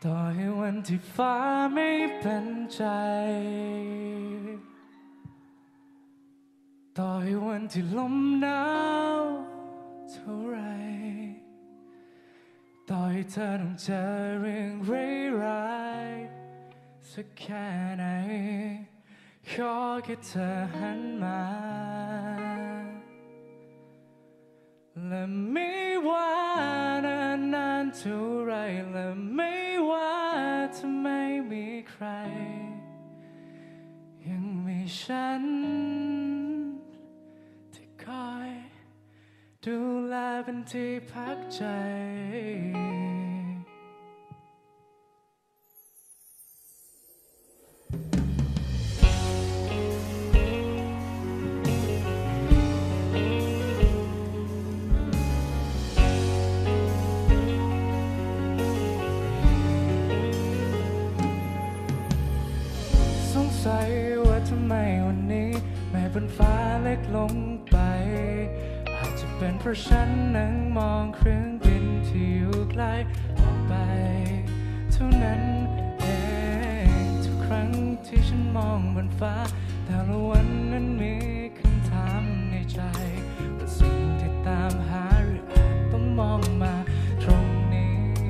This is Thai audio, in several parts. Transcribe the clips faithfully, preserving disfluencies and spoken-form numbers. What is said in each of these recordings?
ต่อให้วันที่ฟ้าไม่เป็นใจต่อให้วันที่ลมหนาวเท่าไรต่อให้เธอต้องเจอเรื่องร้ายๆสักแค่ไหนขอแค่เธอหันมาและไม่ว่า นานเท่าไรและไม่ว่าจะไม่มีใครยังมีฉันที่คอยดูแลเป็นที่พักใจว่าทำไมวันนี้แม้บนฟ้าเล็กลงไปอาจจะเป็นเพราะฉันนั่งมองเครื่องบินที่อยู่ไกลออกไปเท่านั้นเองทุกครั้งที่ฉันมองบนฟ้าแต่ละวันนั้นมีคำถามในใจว่าสิ่งที่ตามหาหรืออาจต้องมองมาตรงนี้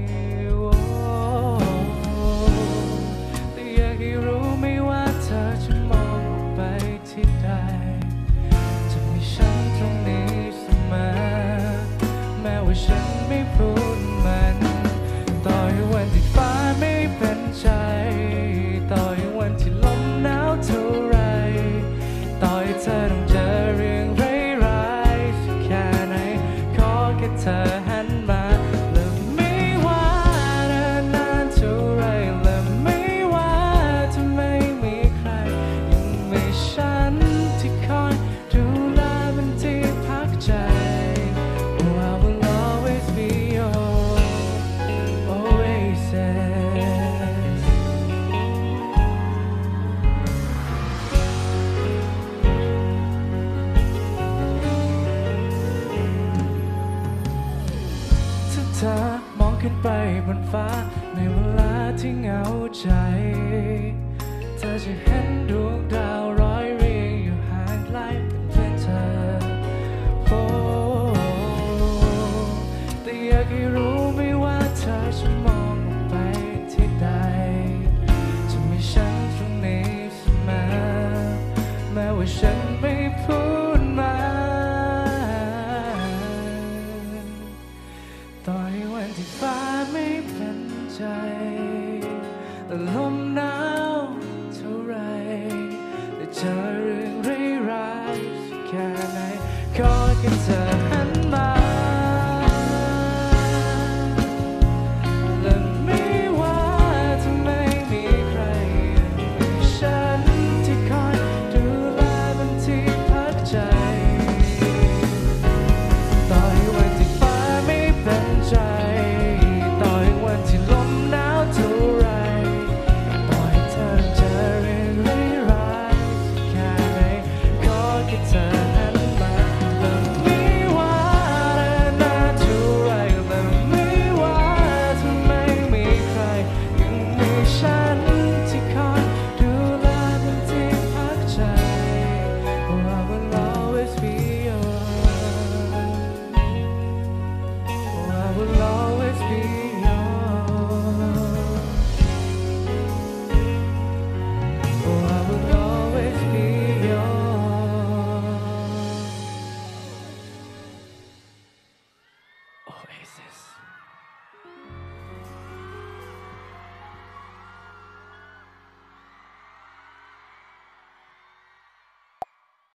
แต่อยากให้รู้ไม่ว่าเธอจะมองออกไปที่ใดจะมีฉันตรงนี้เสมอแม้ว่าฉันไม่พูดมันต่อให้วันที่ฟ้าไม่เป็นใจต่อให้วันที่ลมหนาวเท่าไรต่อให้เธอต้องเจอเรื่องร้ายๆสักแค่ไหนขอแค่เธอหันมาและไม่ว่านานเท่าไรและไม่ว่าจะไม่มีใครยังมีฉันที่คอยดูแลเป็นที่พักใจ Oh I will always be your oasisเธอมองขึ้นไปบนฟ้าในเวลาที่เหงาใจ